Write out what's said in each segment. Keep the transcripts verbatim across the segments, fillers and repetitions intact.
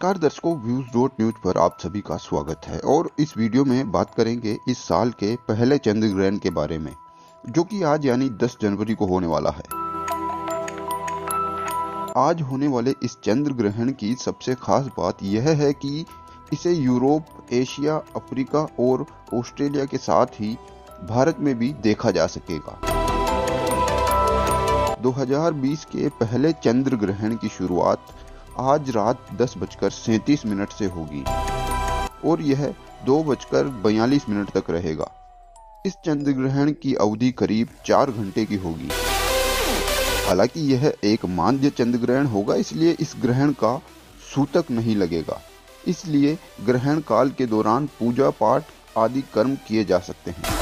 नमस्कार दर्शकों, views dot news पर आप सभी का स्वागत है। और इस वीडियो में बात करेंगे इस साल के पहले चंद्र ग्रहण के बारे में, जो कि आज यानी दस जनवरी को होने वाला है। आज होने वाले इस चंद्र ग्रहण की सबसे खास बात यह है कि इसे यूरोप, एशिया, अफ्रीका और ऑस्ट्रेलिया के साथ ही भारत में भी देखा जा सकेगा। दो हज़ार बीस के पहले चंद्र ग्रहण की शुरुआत आज रात दस बजकर सैंतीस मिनट से होगी और यह दो बजकर बयालीस मिनट तक रहेगा। इस चंद्र ग्रहण की अवधि करीब चार घंटे की होगी। हालांकि यह एक माध्य चंद्र ग्रहण होगा, इसलिए इस ग्रहण का सूतक नहीं लगेगा। इसलिए ग्रहण काल के दौरान पूजा पाठ आदि कर्म किए जा सकते हैं।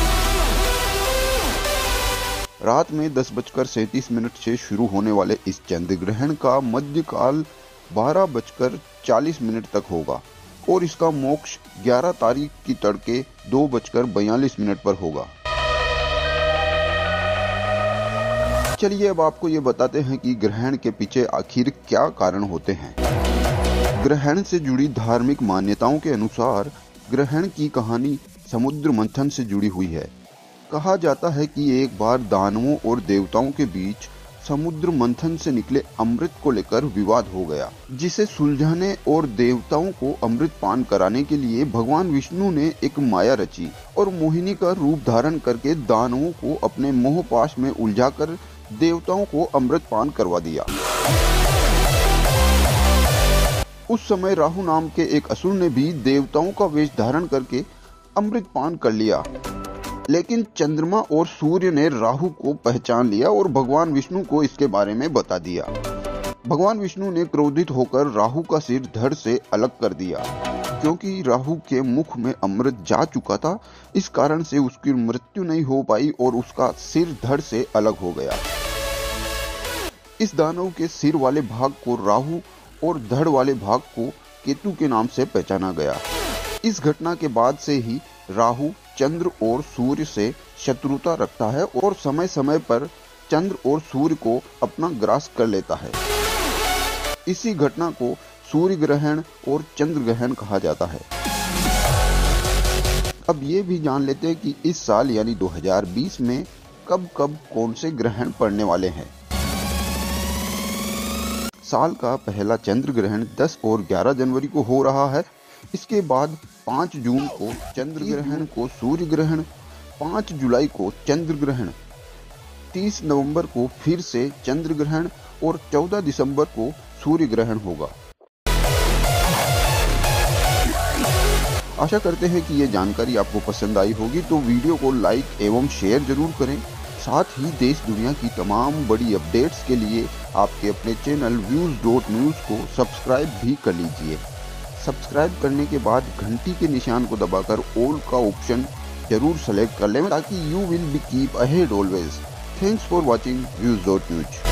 रात में दस बजकर सैंतीस मिनट से शुरू होने वाले इस चंद्र ग्रहण का मध्यकाल बारह बजकर चालीस मिनट तक होगा और इसका मोक्ष ग्यारह तारीख की तड़के दो बजकर बयालीस मिनट पर होगा। चलिए अब आपको ये बताते हैं कि ग्रहण के पीछे आखिर क्या कारण होते हैं। ग्रहण से जुड़ी धार्मिक मान्यताओं के अनुसार ग्रहण की कहानी समुद्र मंथन से जुड़ी हुई है। कहा जाता है कि एक बार दानवों और देवताओं के बीच समुद्र मंथन से निकले अमृत को लेकर विवाद हो गया, जिसे सुलझाने और देवताओं को अमृत पान कराने के लिए भगवान विष्णु ने एक माया रची और मोहिनी का रूप धारण करके दानवों को अपने मोह पाश में उलझाकर देवताओं को अमृत पान करवा दिया। उस समय राहु नाम के एक असुर ने भी देवताओं का वेश धारण करके अमृत पान कर लिया, लेकिन चंद्रमा और सूर्य ने राहु को पहचान लिया और भगवान विष्णु को इसके बारे में बता दिया। भगवान विष्णु ने क्रोधित होकर राहु का सिर धड़ से अलग कर दिया। क्योंकि राहु के मुख में अमृत जा चुका था, इस कारण से उसकी मृत्यु नहीं हो पाई और उसका सिर धड़ से अलग हो गया। इस दानव के सिर वाले भाग को राहु और धड़ वाले भाग को केतु के नाम से पहचाना गया। इस घटना के बाद से ही राहु चंद्र और सूर्य से शत्रुता रखता है और समय समय पर चंद्र और सूर्य को अपना ग्रास कर लेता है। इसी घटना को सूर्य ग्रहण और चंद्र ग्रहण कहा जाता है। अब ये भी जान लेते हैं कि इस साल यानी दो हज़ार बीस में कब कब कौन से ग्रहण पड़ने वाले हैं। साल का पहला चंद्र ग्रहण दस और ग्यारह जनवरी को हो रहा है। इसके बाद पाँच जून को चंद्र ग्रहण को सूर्य ग्रहण, पाँच जुलाई को चंद्र ग्रहण, तीस नवंबर को फिर से चंद्र ग्रहण और चौदह दिसंबर को सूर्य ग्रहण होगा। आशा करते हैं कि ये जानकारी आपको पसंद आई होगी, तो वीडियो को लाइक एवं शेयर जरूर करें। साथ ही देश दुनिया की तमाम बड़ी अपडेट्स के लिए आपके अपने चैनल व्यूज डॉट न्यूज को सब्सक्राइब भी कर लीजिए। सब्सक्राइब करने के बाद घंटी के निशान को दबाकर ऑल का ऑप्शन जरूर सेलेक्ट कर लें, ताकि you will be keep ahead always. Thanks for watching views dot news.